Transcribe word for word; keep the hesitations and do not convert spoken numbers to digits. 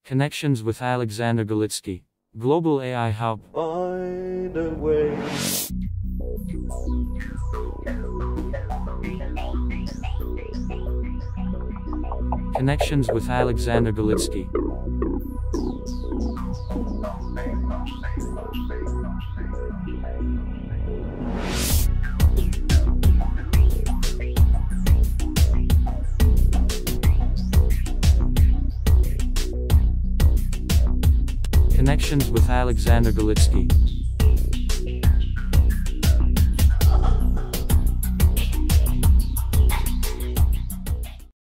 Connections with Alexander Galitsky, Global A I Hub. Find a way. Connections with Alexander Galitsky. Connections with Alexander Galitsky.